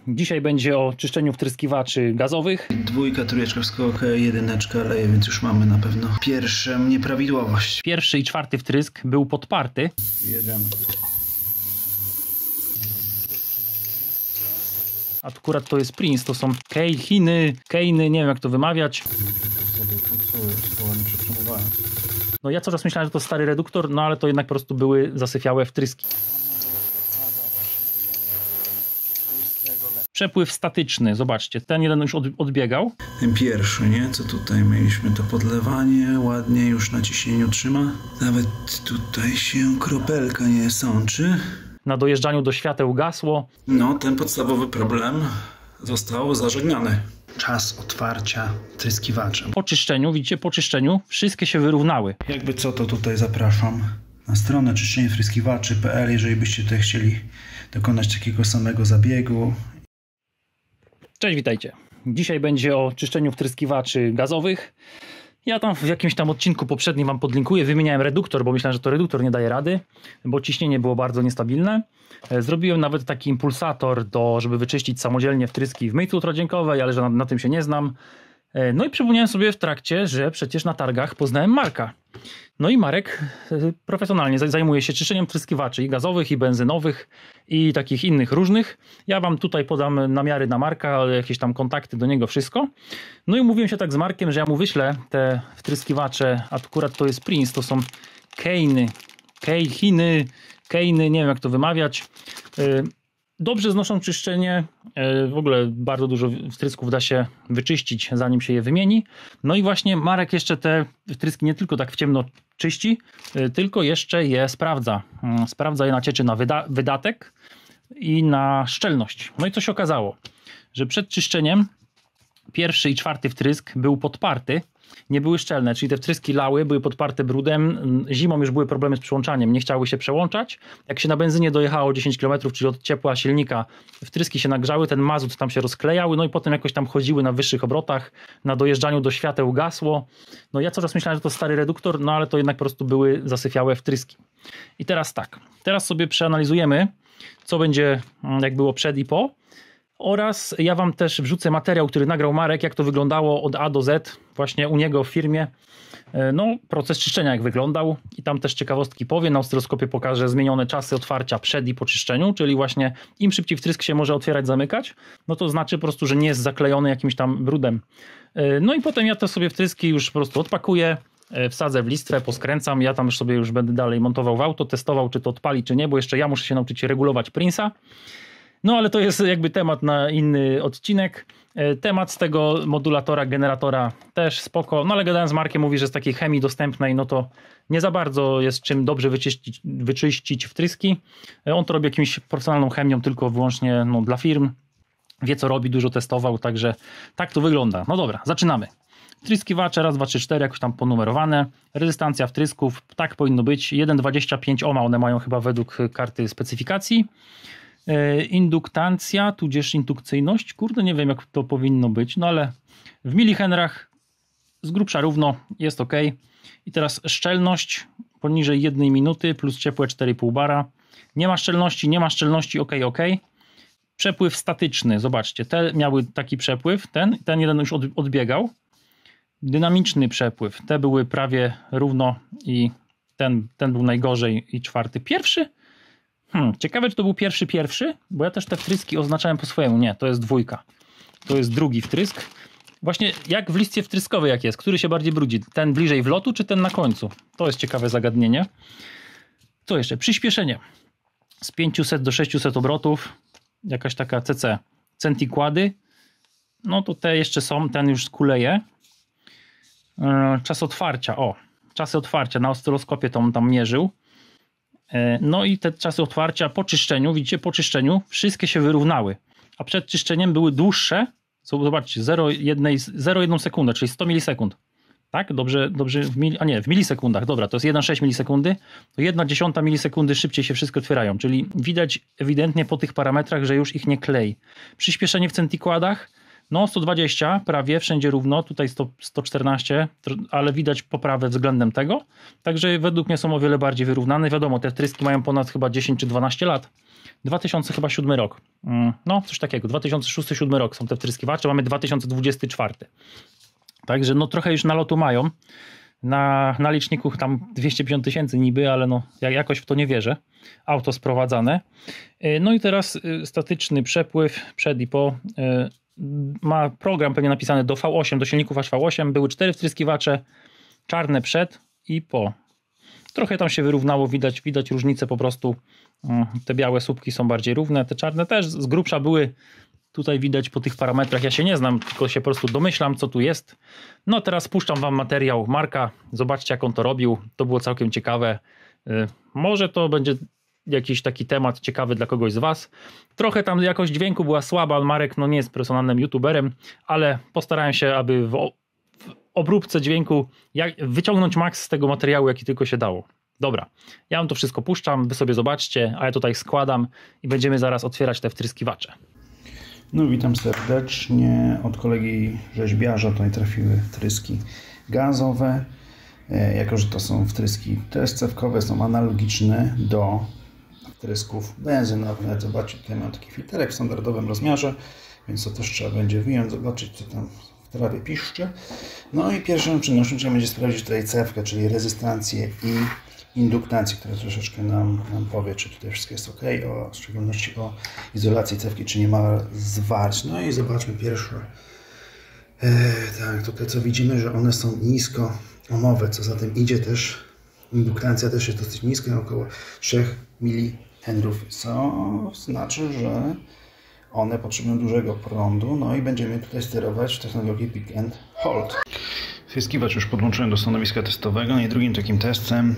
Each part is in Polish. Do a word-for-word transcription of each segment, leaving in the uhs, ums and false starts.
Dzisiaj będzie o czyszczeniu wtryskiwaczy gazowych. Dwójka, trójeczka, wszystko ok, jedyneczka leje, więc już mamy na pewno pierwszą nieprawidłowość. Pierwszy i czwarty wtrysk był podparty. Jedziemy. Akurat to jest Prince, to są Kejhiny, Kejny, nie wiem jak to wymawiać. No ja cały czas myślałem, że to stary reduktor, no ale to jednak po prostu były zasyfiałe wtryski. Przepływ statyczny, zobaczcie, ten jeden już odbiegał. Ten pierwszy, nie? Co tutaj mieliśmy, to podlewanie, ładnie już na ciśnieniu trzyma. Nawet tutaj się kropelka nie sączy. Na dojeżdżaniu do świateł gasło. No, ten podstawowy problem został zażegnany. Czas otwarcia wtryskiwacza. Po czyszczeniu, widzicie, po czyszczeniu wszystkie się wyrównały. Jakby co, to tutaj zapraszam na stronę czyszczenie wtryskiwaczy kropka p l, jeżeli byście tutaj chcieli dokonać takiego samego zabiegu. Cześć, witajcie. Dzisiaj będzie o czyszczeniu wtryskiwaczy gazowych. Ja tam w jakimś tam odcinku poprzednim wam podlinkuję. Wymieniałem reduktor, bo myślałem, że to reduktor nie daje rady, bo ciśnienie było bardzo niestabilne. Zrobiłem nawet taki impulsator, do, żeby wyczyścić samodzielnie wtryski w myjce ultradźwiękowej, ale że na, na tym się nie znam. No i przypomniałem sobie w trakcie, że przecież na targach poznałem Marka. No i Marek profesjonalnie zajmuje się czyszczeniem wtryskiwaczy i gazowych, i benzynowych, i takich innych różnych. Ja wam tutaj podam namiary na Marka, jakieś tam kontakty do niego, wszystko. No i umówiłem się tak z Markiem, że ja mu wyślę te wtryskiwacze, a akurat to jest Prince, to są Kejny, Kejhiny, Kejny, nie wiem jak to wymawiać. Dobrze znoszą czyszczenie, w ogóle bardzo dużo wtrysków da się wyczyścić, zanim się je wymieni. No i właśnie Marek jeszcze te wtryski nie tylko tak w ciemno czyści, tylko jeszcze je sprawdza. Sprawdza je na cieczy na wyda wydatek i na szczelność. No i co się okazało? Że przed czyszczeniem pierwszy i czwarty wtrysk był podparty, nie były szczelne, czyli te wtryski lały, były podparte brudem, zimą już były problemy z przyłączaniem, nie chciały się przełączać. Jak się na benzynie dojechało dziesięć kilometrów, czyli od ciepła silnika, wtryski się nagrzały, ten mazut tam się rozklejały, no i potem jakoś tam chodziły na wyższych obrotach, na dojeżdżaniu do świateł gasło. No ja cały czas myślałem, że to stary reduktor, no ale to jednak po prostu były zasyfiałe wtryski. I teraz tak, teraz sobie przeanalizujemy, co będzie, jak było przed i po. Oraz ja wam też wrzucę materiał, który nagrał Marek, jak to wyglądało od A do Z, właśnie u niego w firmie. No, proces czyszczenia jak wyglądał i tam też ciekawostki powiem. Na oscyloskopie pokażę zmienione czasy otwarcia przed i po czyszczeniu, czyli właśnie im szybciej wtrysk się może otwierać, zamykać, no to znaczy po prostu, że nie jest zaklejony jakimś tam brudem. No i potem ja te sobie wtryski już po prostu odpakuję, wsadzę w listwę, poskręcam, ja tam już sobie już będę dalej montował w auto, testował, czy to odpali, czy nie, bo jeszcze ja muszę się nauczyć regulować Prince'a. No ale to jest jakby temat na inny odcinek. Temat z tego modulatora, generatora też spoko. No ale gadałem z Markiem, mówi, że z takiej chemii dostępnej, no to nie za bardzo jest czym dobrze wyczyścić, wyczyścić wtryski. On to robi jakimś profesjonalną chemią, tylko wyłącznie no, dla firm. Wie co robi, dużo testował, także tak to wygląda. No dobra, zaczynamy. Wtryskiwacze raz, dwa, trzy, cztery jakoś tam ponumerowane. Rezystancja wtrysków, tak powinno być. jeden przecinek dwadzieścia pięć ohma one mają chyba według karty specyfikacji. Induktancja, tudzież indukcyjność, kurde nie wiem jak to powinno być, no ale w milihenrach z grubsza równo jest ok. I teraz szczelność poniżej jednej minuty plus ciepłe cztery i pół bara. Nie ma szczelności, nie ma szczelności, ok, ok. Przepływ statyczny, zobaczcie, te miały taki przepływ, ten, ten jeden już odbiegał. Dynamiczny przepływ, te były prawie równo i ten, ten był najgorzej i czwarty. Pierwszy? Hmm, ciekawe, czy to był pierwszy, pierwszy, bo ja też te wtryski oznaczałem po swojemu. Nie, to jest dwójka. To jest drugi wtrysk. Właśnie jak w listwie wtryskowej jak jest, który się bardziej brudzi? Ten bliżej wlotu, czy ten na końcu? To jest ciekawe zagadnienie. Co jeszcze? Przyspieszenie. Z pięciuset do sześciuset obrotów. Jakaś taka C C. Centikłady. No to te jeszcze są, ten już kuleje. Czas otwarcia. O, czasy otwarcia. Na oscyloskopie to on tam mierzył. No i te czasy otwarcia po czyszczeniu, widzicie, po czyszczeniu wszystkie się wyrównały, a przed czyszczeniem były dłuższe, zobaczcie, zero przecinek jeden sekundę, czyli sto milisekund, tak? Dobrze, dobrze w mili, a nie, w milisekundach, dobra, to jest jeden przecinek sześć milisekundy, to jedna dziesiąta milisekundy szybciej się wszystko otwierają, czyli widać ewidentnie po tych parametrach, że już ich nie klei. Przyspieszenie w centikładach, No sto dwadzieścia prawie, wszędzie równo, tutaj sto, sto czternaście, ale widać poprawę względem tego. Także według mnie są o wiele bardziej wyrównane. Wiadomo, te wtryski mają ponad chyba dziesięć czy dwanaście lat. dwa tysiące siódmy rok. No, coś takiego. dwa tysiące szósty dwa tysiące siódmy rok są te wtryskiwacze, mamy dwa tysiące dwudziesty czwarty. Także no trochę już nalotu mają. Na, na liczniku tam dwieście pięćdziesiąt tysięcy niby, ale no jakoś w to nie wierzę. Auto sprowadzane. No i teraz statyczny przepływ przed i po. Ma program pewnie napisany do V osiem, do silników aż V osiem. Były cztery wtryskiwacze, czarne przed i po. Trochę tam się wyrównało, widać, widać różnicę po prostu. Te białe słupki są bardziej równe, te czarne też z grubsza były. Tutaj widać po tych parametrach, ja się nie znam, tylko się po prostu domyślam, co tu jest. No teraz puszczam wam materiał Marka, zobaczcie jak on to robił, to było całkiem ciekawe. Może to będzie jakiś taki temat ciekawy dla kogoś z was. Trochę tam jakość dźwięku była słaba, Marek no nie jest profesjonalnym youtuberem, ale postarałem się, aby w obróbce dźwięku jak, wyciągnąć maks z tego materiału, jaki tylko się dało. Dobra, ja wam to wszystko puszczam, wy sobie zobaczcie, a ja tutaj składam i będziemy zaraz otwierać te wtryskiwacze. No witam serdecznie. Od kolegi rzeźbiarza tutaj trafiły wtryski gazowe. Jako że to są wtryski testcewkowe, są analogiczne do wtrysków benzynowych. Zobaczcie, tutaj mam taki filterek w standardowym rozmiarze, więc to też trzeba będzie wyjąć, zobaczyć co tam w trawie piszczy. No i pierwszą czynnością trzeba będzie sprawdzić tutaj cewkę, czyli rezystancję i induktancję, która troszeczkę nam, nam powie, czy tutaj wszystko jest ok, o, w szczególności o izolacji cewki, czy nie ma zwarć. No i zobaczmy pierwsze. E, tak, tutaj co widzimy, że one są nisko omowe, co za tym idzie też, induktancja też jest dosyć niska, około trzy milihenrów, co znaczy, że one potrzebują dużego prądu, no i będziemy tutaj sterować w technologii pick and hold. Wtryskiwacz już podłączyłem do stanowiska testowego, no i drugim takim testem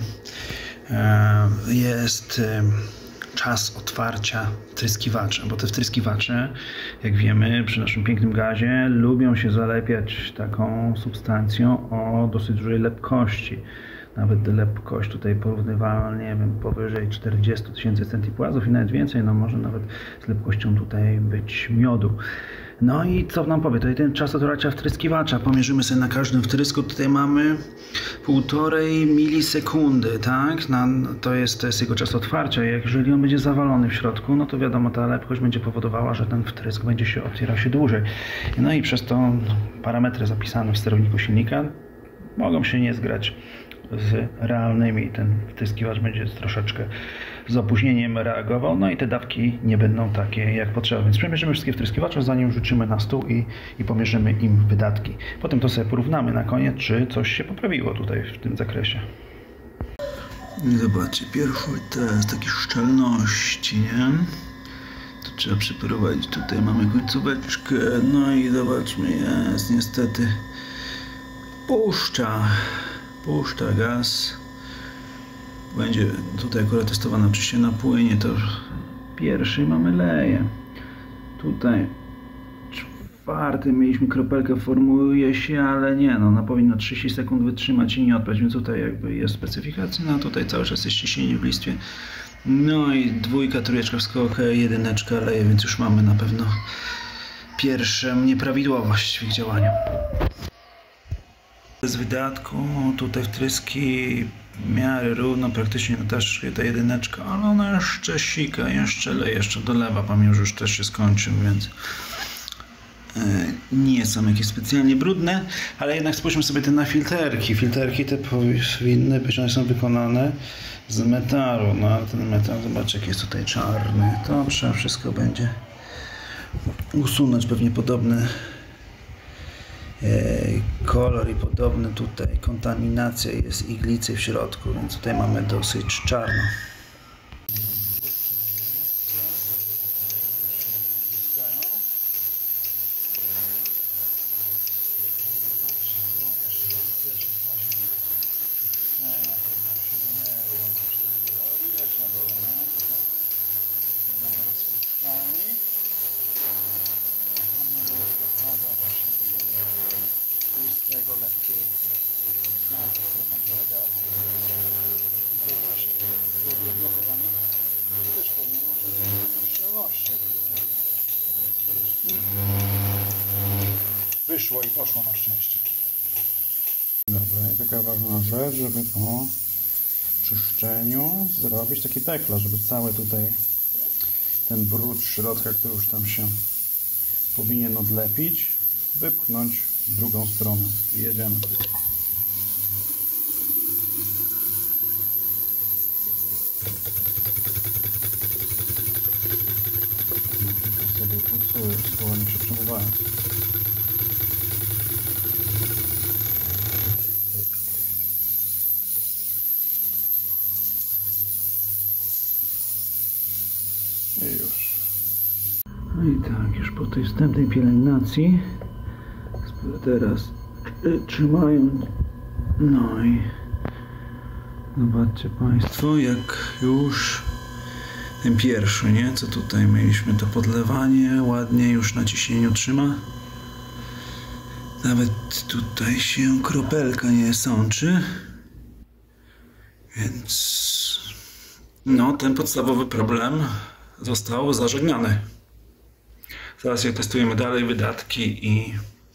jest czas otwarcia wtryskiwacza, bo te wtryskiwacze, jak wiemy, przy naszym pięknym gazie lubią się zalepiać taką substancją o dosyć dużej lepkości. Nawet lepkość tutaj porównywalna, nie wiem, powyżej czterdzieści tysięcy centipłazów i nawet więcej, no może nawet z lepkością tutaj być miodu. No i co nam powie? Tutaj ten czas otwarcia wtryskiwacza. Pomierzymy sobie na każdym wtrysku. Tutaj mamy półtorej milisekundy, tak? Na, to, jest, to jest jego czas otwarcia. Jeżeli on będzie zawalony w środku, no to wiadomo, ta lepkość będzie powodowała, że ten wtrysk będzie się otwierał się dłużej. No i przez to parametry zapisane w sterowniku silnika mogą się nie zgrać z realnymi. Ten wtryskiwacz będzie troszeczkę z opóźnieniem reagował, no i te dawki nie będą takie jak potrzeba. Więc przemierzymy wszystkie wtryskiwacze, zanim rzucimy na stół i, i pomierzymy im wydatki. Potem to sobie porównamy na koniec, czy coś się poprawiło tutaj w tym zakresie. Zobaczcie, pierwszy test takiej szczelności, nie? To trzeba przeprowadzić. Tutaj mamy końcóweczkę, no i zobaczmy, jest niestety puszcza, puszcza gaz. Będzie tutaj akurat testowane oczywiście na płynie, to pierwszy mamy leje. Tutaj czwarty mieliśmy kropelkę, formuje się, ale nie, no ona powinna trzydzieści sekund wytrzymać i nie odpaść, więc tutaj jakby jest specyfikacja, no tutaj cały czas jest ciśnienie w listwie. No i dwójka, trójeczka, wszystko ok, jedyneczka leje, więc już mamy na pewno pierwszą nieprawidłowość w ich działaniu. Z wydatku, tutaj wtryski w miarę równo, praktycznie no też ta jedyneczka, ale ona jeszcze sika, jeszcze leje, jeszcze dolewa, pomimo że już też się skończył, więc nie są jakieś specjalnie brudne, ale jednak spójrzmy sobie te na filterki. Filterki te powinny być, one są wykonane z metalu, no ale ten metal, zobaczcie jaki jest tutaj czarny, to trzeba wszystko będzie usunąć, pewnie podobny kolor i podobny tutaj kontaminacja jest iglicy w środku, więc tutaj mamy dosyć czarno. Tego lekkiego. No, to tam polega. I to właśnie. wyszło i poszło na szczęście. Dobra, i taka ważna rzecz, żeby po czyszczeniu zrobić taki pekla, żeby cały tutaj ten brud środka, który już tam się powinien odlepić, wypchnąć w drugą stronę. I jedziemy. Sobie pulsuję, koła nie się przemywają. I już. No i tak, już po tej wstępnej pielęgnacji teraz trzymając, no i zobaczcie Państwo, jak już ten pierwszy, nie? Co tutaj mieliśmy, to podlewanie ładnie już na ciśnieniu trzyma. Nawet tutaj się kropelka nie sączy. Więc no, ten podstawowy problem został zażegnany. Zaraz jak testujemy dalej wydatki i,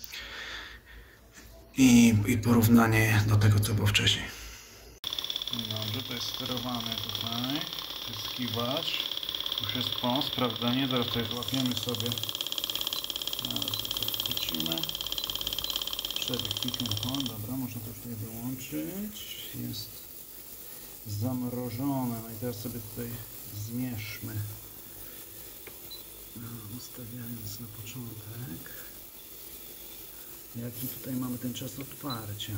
i, i porównanie do tego, co było wcześniej. Dobrze, to jest sterowane tutaj. Tryskiwacz. Już jest po sprawdzenie. Zaraz tutaj złapiemy sobie. Zaraz tutaj wrócimy. Przebieg mikrofon. Dobra, można to już tutaj wyłączyć. Jest zamrożone. No i teraz sobie tutaj zmierzmy. No, ustawiając na początek, jaki tutaj mamy ten czas otwarcia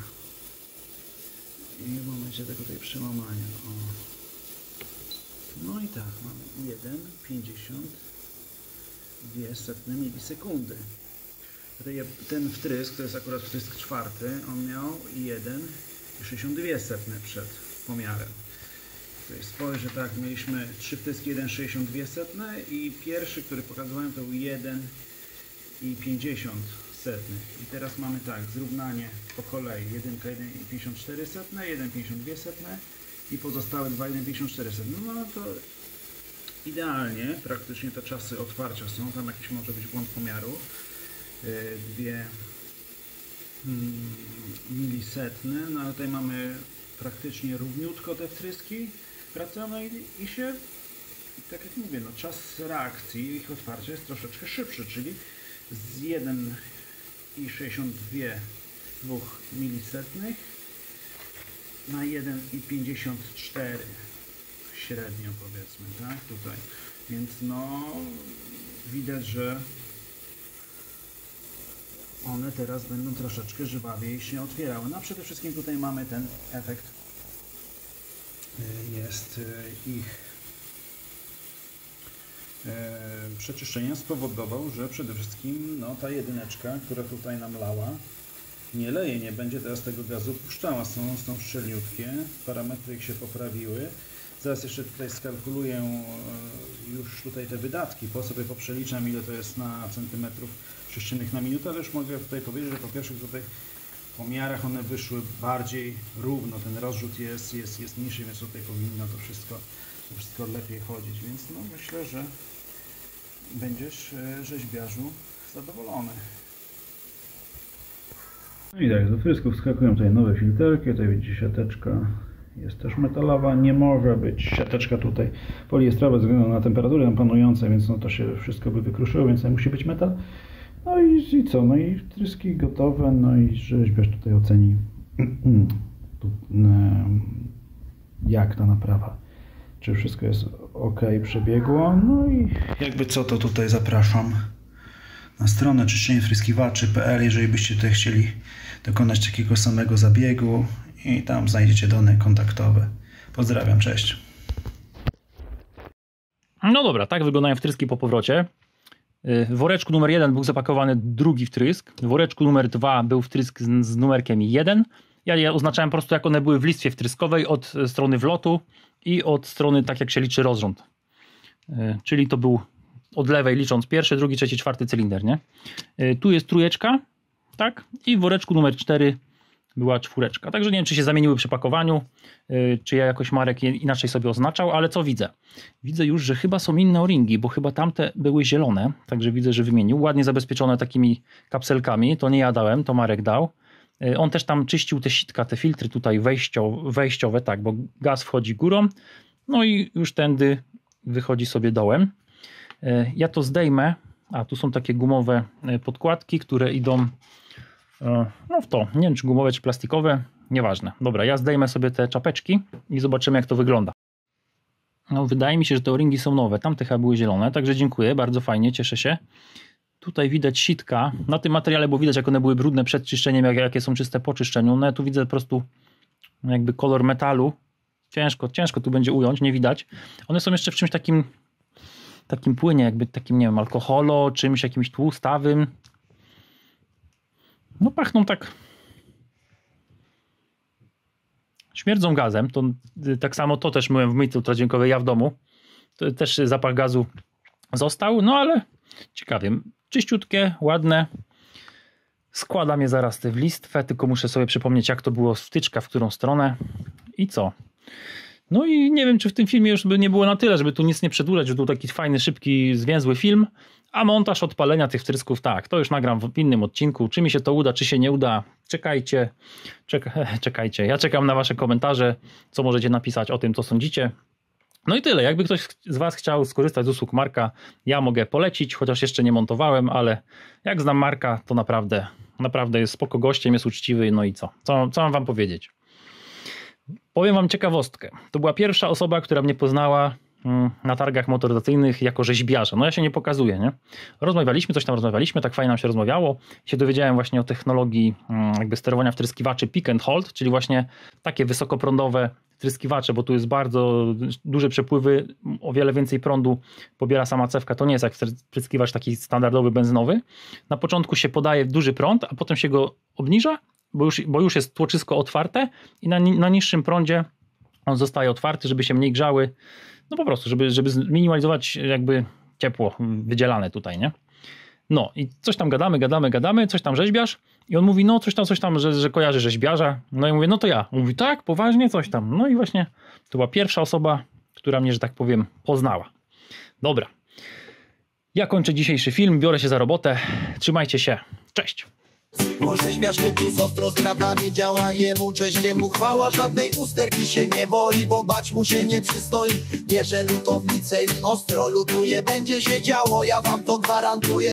i w momencie tego tutaj przełamania. O. No i tak, mamy jeden przecinek pięćdziesiąt dwie setne milisekundy. Tutaj ten wtrysk, to jest akurat wtrysk czwarty, on miał jeden przecinek sześćdziesiąt dwie setne przed pomiarem. Tutaj spojrzę, tak, mieliśmy trzy wtryski jeden przecinek sześćdziesiąt dwie setne i pierwszy, który pokazywałem, to był jeden przecinek pięćdziesiąt setnych. I teraz mamy tak, zrównanie po kolei. Jedynka jeden przecinek pięćdziesiąt cztery setne, jeden przecinek pięćdziesiąt dwie setne i pozostałe dwa jeden przecinek pięćdziesiąt cztery setne. No to idealnie, praktycznie te czasy otwarcia są, tam jakiś może być błąd pomiaru. Dwie milisetne, no ale tutaj mamy praktycznie równiutko te wtryski pracują, no i, i się, tak jak mówię, no czas reakcji ich otwarcia jest troszeczkę szybszy, czyli z jeden przecinek sześćdziesiąt dwa milisetnych na jeden przecinek pięćdziesiąt cztery średnio, powiedzmy, tak, tutaj, więc no widać, że one teraz będą troszeczkę żywawiej się otwierały. No a przede wszystkim tutaj mamy ten efekt, jest ich przeczyszczenia spowodował, że przede wszystkim no, ta jedyneczka, która tutaj nam lała, nie leje, nie będzie teraz tego gazu puszczała. Są, są szczeliutkie, parametry ich się poprawiły. Zaraz jeszcze tutaj skalkuluję już tutaj te wydatki, po sobie poprzeliczam, ile to jest na centymetrów sześciennych na minutę, ale już mogę tutaj powiedzieć, że po pierwsze tutaj po miarach one wyszły bardziej równo, ten rozrzut jest, jest, jest niższy, więc tutaj powinno to wszystko, to wszystko lepiej chodzić, więc no myślę, że będziesz, rzeźbiarzu, zadowolony. No i tak, do frysków wskakują tutaj nowe filterki, tutaj widzicie siateczka jest też metalowa, nie może być siateczka tutaj poliestrowa ze względu na temperatury tam panujące, więc no to się wszystko by wykruszyło, więc musi być metal. No i, i co, no i wtryski gotowe, no i rzeźbiarz tutaj oceni jak ta naprawa, czy wszystko jest ok, przebiegło, no i jakby co, to tutaj zapraszam na stronę czyszczenie wtryskiwaczy kropka p l, jeżeli byście tutaj chcieli dokonać takiego samego zabiegu i tam znajdziecie dane kontaktowe. Pozdrawiam, cześć. No dobra, tak wyglądają wtryski po powrocie. W woreczku numer jeden był zapakowany drugi wtrysk, w woreczku numer dwa był wtrysk z, z numerkiem jeden. Ja je oznaczałem po prostu, jak one były w listwie wtryskowej, od strony wlotu i od strony, tak jak się liczy, rozrząd. Czyli to był od lewej licząc pierwszy, drugi, trzeci, czwarty cylinder, nie? Tu jest trójeczka, tak? I w woreczku numer cztery była czwóreczka. Także nie wiem, czy się zamieniły przy pakowaniu, yy, czy ja jakoś Marek je inaczej sobie oznaczał, ale co widzę? Widzę już, że chyba są inne o-ringi, bo chyba tamte były zielone, także widzę, że wymienił. Ładnie zabezpieczone takimi kapselkami, to nie ja dałem, to Marek dał. Yy, on też tam czyścił te sitka, te filtry tutaj wejścio, wejściowe, tak, bo gaz wchodzi górą, no i już tędy wychodzi sobie dołem. Yy, ja to zdejmę, a tu są takie gumowe podkładki, które idą no w to, nie wiem czy gumowe czy plastikowe, nieważne. Dobra, ja zdejmę sobie te czapeczki i zobaczymy jak to wygląda. No wydaje mi się, że te o-ringi są nowe, tamte chyba były zielone, także dziękuję, bardzo fajnie, cieszę się. Tutaj widać sitka, na tym materiale było widać jak one były brudne przed czyszczeniem, jak, jakie są czyste po czyszczeniu. No ja tu widzę po prostu jakby kolor metalu, ciężko, ciężko tu będzie ująć, nie widać. One są jeszcze w czymś takim, takim płynie, jakby takim, nie wiem, alkoholo, czymś jakimś tłustawym. No pachną tak, śmierdzą gazem, to tak samo to też myłem w myjce ultradźwiękowej ja w domu, to też zapach gazu został, no ale ciekawie, czyściutkie, ładne, składam je zaraz w listwę, tylko muszę sobie przypomnieć jak to było wtyczka, w którą stronę i co. No i nie wiem, czy w tym filmie już by nie było na tyle, żeby tu nic nie przedłużać, że był taki fajny, szybki, zwięzły film, a montaż odpalenia tych wtrysków, tak, to już nagram w innym odcinku. Czy mi się to uda, czy się nie uda, czekajcie, czeka, czekajcie. Ja czekam na wasze komentarze, co możecie napisać o tym, co sądzicie. No i tyle, jakby ktoś z was chciał skorzystać z usług Marka, ja mogę polecić, chociaż jeszcze nie montowałem, ale jak znam Marka, to naprawdę, naprawdę jest spoko gościem, jest uczciwy, no i co? Co, co mam wam powiedzieć? Powiem wam ciekawostkę. To była pierwsza osoba, która mnie poznała na targach motoryzacyjnych jako rzeźbiarza. No ja się nie pokazuję, nie? Rozmawialiśmy, coś tam rozmawialiśmy, tak fajnie nam się rozmawiało. Się dowiedziałem właśnie o technologii jakby sterowania wtryskiwaczy pick and hold, czyli właśnie takie wysokoprądowe wtryskiwacze, bo tu jest bardzo duże przepływy, o wiele więcej prądu pobiera sama cewka. To nie jest jak wtryskiwacz taki standardowy, benzynowy. Na początku się podaje duży prąd, a potem się go obniża, bo już, bo już jest tłoczysko otwarte i na, na niższym prądzie on zostaje otwarty, żeby się mniej grzały. No po prostu, żeby, żeby zminimalizować jakby ciepło wydzielane tutaj, nie? No i coś tam gadamy, gadamy, gadamy, coś tam rzeźbiarz i on mówi, no coś tam, coś tam, że, że kojarzy rzeźbiarza. No i mówię, no to ja. On mówi, tak, poważnie, coś tam. No i właśnie to była pierwsza osoba, która mnie, że tak powiem, poznała. Dobra. Ja kończę dzisiejszy film, biorę się za robotę. Trzymajcie się. Cześć. Może śmieszny plus ostro z kratami działa jemu, cześć jemu chwała, żadnej usterki się nie boi, bo bać mu się nie przystoi. Bierze lutownicę i ostro lutuje, będzie się działo, ja wam to gwarantuję.